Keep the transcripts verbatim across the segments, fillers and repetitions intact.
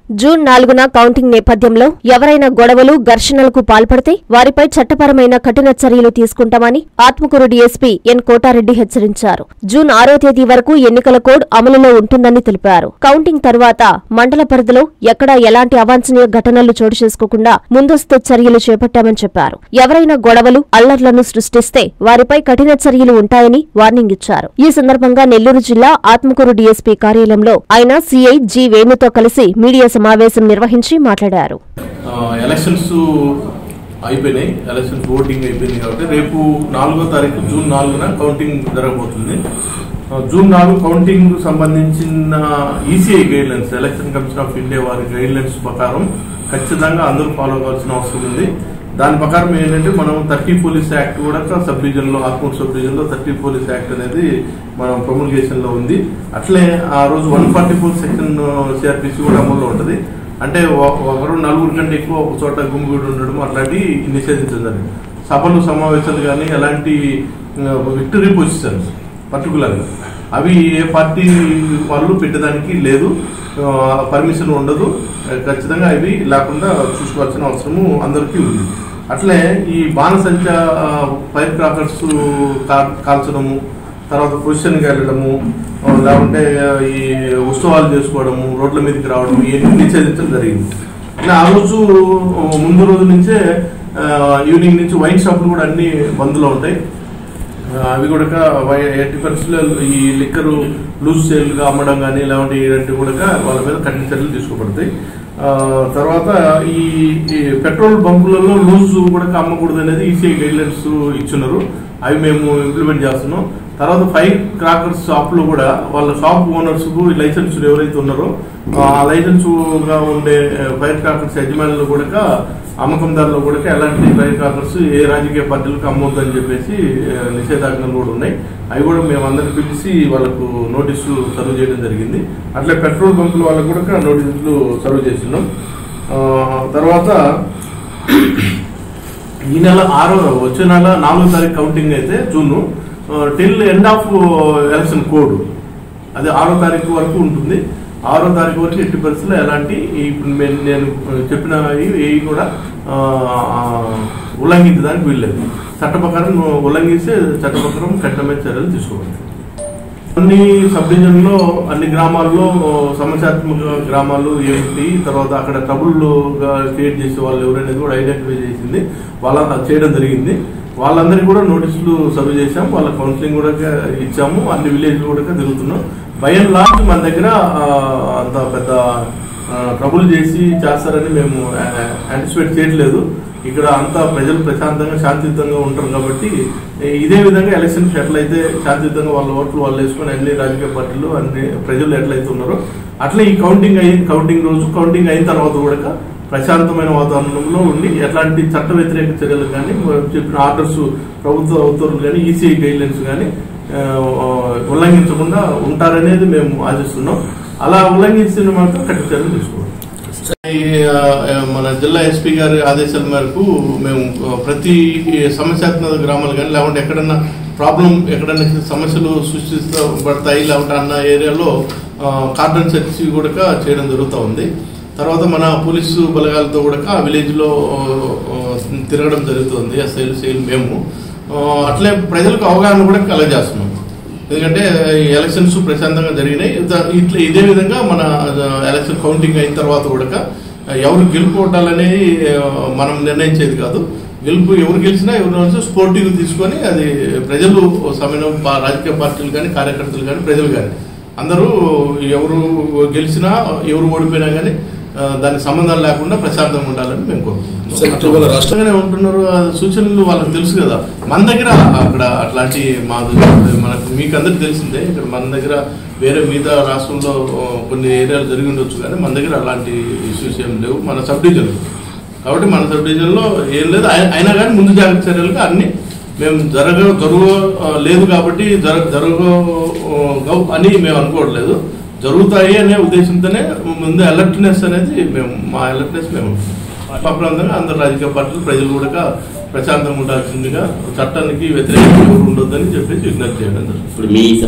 June నాలుగున counting నేపథ్యంలో ఎవరైనా గొడవలు ఘర్షణలకు పాల్పడితే వారిపై చట్టపరమైన కఠిన చర్యలు తీసుకుంటామని ఆత్మకూరు డీఎస్పీ ఎన్ కోటారెడ్డి హెచ్చరించారు. జూన్ ఆరో తేదీ వరకు ఎన్నికల కోడ్ అమలులో ఉంటుందని తెలిపారు. కౌంటింగ్ తర్వాత మండల పరిధిలో ఎక్కడా ఎలాంటి అవాంఛనీయ ఘటనలు చోటు చేసుకోకుండా ముందస్తు చర్యలు చేపట్టామని చెప్పారు. ఎవరైనా గొడవలు అల్లర్లను సృష్టిస్తే వారిపై కఠిన చర్యలు ఉంటాయని వార్నింగ్ ఇచ్చారు. ఈ సందర్భంగా నెల్లూరు జిల్లా ఆత్మకూరు డీఎస్పీ కార్యాలయంలో ఆయన సీఐ జి వేణుతో కలిసి మీడియా సమావేశం నిర్వహించి మాట్లాడారు. ఎలక్షన్స్ అయిపోయినాయి, ఎలక్షన్స్ ఓటింగ్ అయిపోయింది కాబట్టి రేపు నాలుగో తారీఖు జూన్ నాలుగున కౌంటింగ్ జరగబోతుంది. జూన్ నాలుగు కౌంటింగ్ సంబంధించిన ECI guidelines, election commission of India వారి గైడ్ లైన్స్ ప్రకారం ఖచ్చితంగా అందరూ ఫాలో కావాల్సిన అవసరం ఉంది. దాని ప్రకారం ఏంటంటే మనం థర్టీ పోలీస్ యాక్ట్ కూడా సబ్ డివిజన్ లో ఆత్మూరు సబ్ డివిజన్ లో థర్టీ పోలీస్ యాక్ట్ అనేది మనం ప్రొమల్గేషన్ లో ఉంది. అట్లే ఆ రోజు one forty four section CrPC కూడా అమల్లో ఉంటుంది. అంటే ఒకరు నలుగురు కంటే ఎక్కువ ఒక చోట గుమిగూడి ఉండడం అట్లాంటివి నిషేధించడం. సభలు సమావేశాలు కానీ ఎలాంటి విక్టరీ పొజిషన్స్ పర్టికులర్గా అవి ఏ పార్టీ వాళ్ళు పెట్టడానికి లేదు, పర్మిషన్ ఉండదు. ఖచ్చితంగా అవి లేకుండా చూసుకోవాల్సిన అవసరము అందరికీ ఉంది. అట్లే ఈ బాణసంచ ఫైర్ క్రాకర్స్ కాల్చడము, తర్వాత పొజిషన్కి వెళ్ళడము, లేకుంటే ఈ ఉత్సవాలు చేసుకోవడము, రోడ్ల మీదకి రావడం ఇవన్నీ నిషేధించడం జరిగింది. ఆ రోజు ముందు రోజు నుంచే ఈవినింగ్ నుంచి వైన్ షాపులు కూడా అన్ని బంద్లో ఉంటాయి. అవి కూడా ఎయిటీ పర్సెంట్ ఈ లిక్కర్ లూజ్ సేల్గా అమ్మడం కానీ లేకుంటే ఇలాంటివి కూడా వాళ్ళ మీద కఠిన చర్యలు తీసుకోబడతాయి. తర్వాత ఈ పెట్రోల్ బంకులలో లూజ్ కూడా అమ్మకూడదు అనేది ఈసీఐ గైడ్ లైన్స్ ఇచ్చున్నారు. అవి మేము ఇంప్లిమెంట్ చేస్తున్నాం. తర్వాత ఫైర్ క్రాకర్స్ షాప్ లో కూడా వాళ్ళ షాప్ ఓనర్స్ కు లైసెన్స్ ఎవరైతే ఉన్నారో ఆ లైసెన్స్ గా ఉండే ఫైర్ క్రాకర్స్ యజమానులు కూడా అమ్మకందారులు కూడా ఎలాంటి ఫైర్ క్రాకర్స్ ఏ రాజకీయ పార్టీలకు అమ్మొద్దు అని చెప్పేసి నిషేధాజ్ఞలు కూడా ఉన్నాయి. అవి కూడా మేము అందరికి పిలిచి వాళ్ళకు నోటీసులు సర్వ్ చేయడం జరిగింది. అట్లే పెట్రోల్ బంకుల వాళ్ళకు కూడా నోటీసులు సర్వ్ చేస్తున్నాం. తర్వాత ఈ నెల ఆరో వచ్చే నెల నాలుగో తారీఖు కౌంటింగ్ అయితే June till end of election code అది ఆరో తారీఖు వరకు ఉంటుంది. ఆరో తారీఖు వరకు ఎట్టి పరిస్థితుల్లో ఎలాంటి ఇప్పుడు నేను చెప్పిన ఏ కూడా ఉల్లంఘించడానికి వీల్లేదు. చట్ట ప్రకారం ఉల్లంఘిస్తే చట్ట ప్రకారం కఠినమైన చర్యలు తీసుకోవాలి. అన్ని సబ్ డివిజన్ లో అన్ని గ్రామాల్లో సమస్యాత్మక గ్రామాలు ఏంటి, తర్వాత అక్కడ ట్రబుల్ క్రియేట్ చేసే వాళ్ళు ఎవరనేది కూడా ఐడెంటిఫై చేసింది, వాళ్ళ చేయడం జరిగింది. వాళ్ళందరికీ కూడా నోటీసులు సర్వ్ చేశాం, వాళ్ళ కౌన్సిలింగ్ కూడా ఇచ్చాము. అన్ని విలేజ్ కూడా తిరుగుతున్నాం. బై అండ్ లార్జ్ మన దగ్గర అంత పెద్ద ట్రబుల్ చేసి చేస్తారని మేము యాంటిసిపేట్ చేయట్లేదు. ఇక్కడ అంతా ప్రజలు ప్రశాంతంగా శాంతియుతంగా ఉంటారు కాబట్టి ఇదే విధంగా ఎలక్షన్స్ ఎట్లయితే శాంతియుతంగా వాళ్ళ ఓట్లు వాళ్ళు వేసుకొని అన్ని రాజకీయ పార్టీలు అన్ని ప్రజలు ఎట్లయితే ఉన్నారో అట్లా ఈ కౌంటింగ్ అయ్యి కౌంటింగ్ రోజు కౌంటింగ్ అయిన తర్వాత కూడా ప్రశాంతమైన వాతావరణంలో ఉండి ఎట్లాంటి చట్ట వ్యతిరేక చర్యలు కానీ చెప్పిన ఆర్డర్స్ ప్రభుత్వ ఉత్తర్వులు కానీ ఈసీఐ గైడ్ లైన్స్ కానీ ఉల్లంఘించకుండా ఉంటారనేది మేము ఆశిస్తున్నాం. అలా ఉల్లంఘించిన మాత్రం కఠిన చర్యలు తీసుకోవాలి. మన జిల్లా ఎస్పీ గారి ఆదేశాల మేరకు మేము ప్రతి సమస్యాత్మక గ్రామాలు కానీ లేకుంటే ఎక్కడన్నా ప్రాబ్లం ఎక్కడన్నా సమస్యలు సృష్టించబడతాయి లేకుంటే అన్న ఏరియాలో కార్డన్ సెర్చ్ కూడా చేయడం జరుగుతూ ఉంది. తర్వాత మన పోలీసు బలగాలతో కూడా ఆ విలేజ్ లో తిరగడం జరుగుతుంది. ఎస్ఐలు సేల్ మేము అట్లే ప్రజలకు అవగాహన కూడా కలగజేస్తున్నాం. ఎందుకంటే ఎలక్షన్స్ ప్రశాంతంగా జరిగినాయి. ఇట్లా ఇదే విధంగా మన ఎలక్షన్ కౌంటింగ్ అయిన తర్వాత కూడా ఎవరు గెలుపు కొట్టాలనేది మనం నిర్ణయించేది కాదు. గెలుపు ఎవరు గెలిచినా ఎవరు స్పోర్టివ్ తీసుకొని అది ప్రజలు సమయం రాజకీయ పార్టీలు కానీ కార్యకర్తలు కానీ ప్రజలు కానీ అందరూ ఎవరు గెలిచినా ఎవరు ఓడిపోయినా కానీ దానికి సంబంధం లేకుండా ప్రశాంతంగా ఉండాలని మేము కోరుకుంటున్నాం. రాష్ట్రంగానే ఉంటున్నారు, సూచనలు వాళ్ళకి తెలుసు కదా. మన దగ్గర అక్కడ అట్లాంటి మా మనకు మీకు అందరికి తెలిసిందే. ఇక్కడ మన దగ్గర వేరే మిగతా రాష్ట్రంలో కొన్ని ఏరియాలు జరిగి ఉండొచ్చు కానీ మన దగ్గర అలాంటి ఇష్యూస్ ఏం లేవు మన సబ్ డివిజన్ కాబట్టి మన సబ్ డివిజన్ లో ఏం లేదు. అయినా కానీ ముందు జాగ్రత్త చర్యలుగా అన్ని మేము జరగ జరుగు లేదు కాబట్టి జర జరగవు అని మేము అనుకోవట్లేదు. జరుగుతాయి అనే ఉద్దేశంతోనే ముందు అలర్ట్నెస్ అనేది మేము మా అలర్ట్నెస్ మేము ప్రాంతంగా అందరు రాజకీయ పార్టీలు ప్రజలు కూడా ప్రశాంతంగా ఉండాల్సిందిగా చట్టానికి వ్యతిరేకంగా ఎవరు ఉండొద్దని చెప్పేసి విజ్ఞప్తి చేయడం జరుగుతుంది.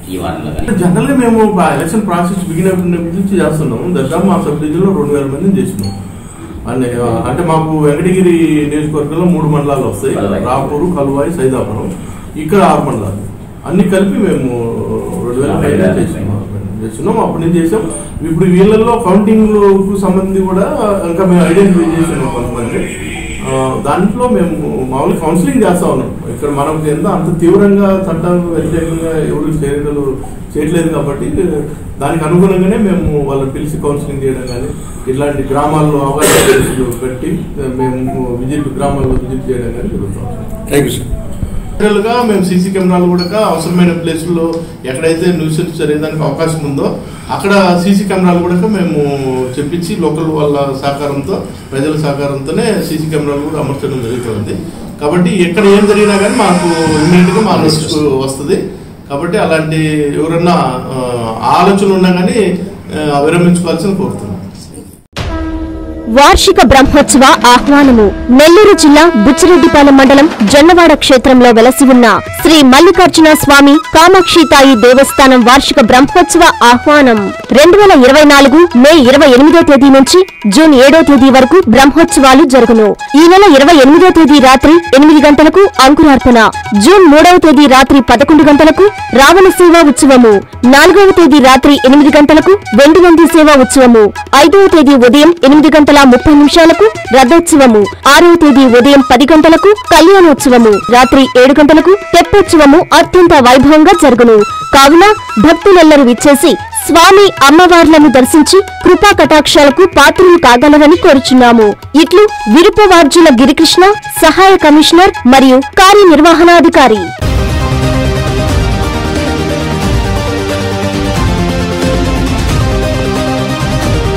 జనరల్ గా మేము ఎలక్షన్ ప్రాసెస్ బిగినప్పటి నుంచి చేస్తున్నాము. దాదాపు మా సబ్ డివిజన్ లో రెండు వేల మందిని చేసినాం. అంటే అంటే మాకు వెంకటగిరి నియోజకవర్గంలో మూడు మండలాలు వస్తాయి, రాపూరు, కలువాయి, సైదాపురం. ఇక్కడ ఆరు మండలాలు అన్ని కలిపి మేము రెండు వేల పైన చేస్తున్నాం చేస్తున్నాం అప్పటి నుంచి చేసాం. ఇప్పుడు వీళ్ళల్లో కౌంటింగ్ కు సంబంధించి కూడా ఇంకా మేము ఐడెంటిఫై చేసినాం కొంతమంది. దాంట్లో మేము మామూలుగా కౌన్సిలింగ్ చేస్తా ఉన్నాం. ఇక్కడ మనకు ఎంత అంత తీవ్రంగా చట్టాలకు వ్యతిరేకంగా ఎవరు చర్యలు చేయట్లేదు కాబట్టి దానికి అనుగుణంగానే మేము వాళ్ళని పిలిచి కౌన్సిలింగ్ చేయడం కానీ ఇట్లాంటి గ్రామాల్లో అవగాహన పెట్టి మేము విజిట్ గ్రామాల్లో విజిట్ చేయడం కానీ జరుగుతాం. Thank you sir. గా మేము సీసీ కెమెరాలు కూడా అవసరమైన ప్లేసుల్లో ఎక్కడైతే న్యూసెన్స్ జరిగేదానికి అవకాశం ఉందో అక్కడ సీసీ కెమెరాలు కూడా మేము చెప్పించి లోకల్ వాళ్ళ సహకారంతో ప్రజల సహకారంతోనే సీసీ కెమెరాలు కూడా అమర్చడం జరుగుతుంది. కాబట్టి ఎక్కడ ఏం జరిగినా కానీ మాకు ఇమ్మీడియట్ గా మా నోటీస్ వస్తుంది. కాబట్టి అలాంటి ఎవరన్నా ఆలోచన ఉన్నా కానీ విరమించుకోవాల్సిన కోరుతున్నాం. వార్షిక బ్రహ్మోత్సవ ఆహ్వానము. నెల్లూరు జిల్లా బుచ్చిరెడ్డిపాలెం మండలం జొన్నవాడ క్షేత్రంలో వెలసి ఉన్న శ్రీ మల్లికార్జున స్వామి కామాక్షితాయి దేవస్థానం వార్షిక బ్రహ్మోత్సవ ఆహ్వానం రెండు వేల ఇరవై నాలుగు మే ఇరవై ఎనిమిదో తేదీ నుంచి జూన్ ఏడో తేదీ వరకు బ్రహ్మోత్సవాలు జరుగును. ఈ నెల ఇరవై ఎనిమిదో తేదీ రాత్రి ఎనిమిది గంటలకు అంకురార్పణ, జూన్ మూడవ తేదీ రాత్రి పదకొండు గంటలకు రావణ సేవా ఉత్సవము, నాలుగవ తేదీ రాత్రి ఎనిమిది గంటలకు వెండి నంది సేవా ఉత్సవము, ఐదవ తేదీ ఉదయం ఎనిమిది గంటల ముప్పై నిమిషాలకు రథోత్సవము, ఆరవ తేదీ ఉదయం పది గంటలకు కళ్యాణోత్సవము, రాత్రి ఏడు గంటలకు తెప్పోత్సవము అత్యంత వైభవంగా జరుగును. కావున భక్తులెల్లరూ విచ్చేసి స్వామి అమ్మవార్లను దర్శించి కృపా కటాక్షాలకు పాత్రులు కాగలరని కోరుచున్నాము. ఇట్లు విరుపవార్జుల గిరికృష్ణ, సహాయ కమిషనర్ మరియు కార్యనిర్వహణాధికారి.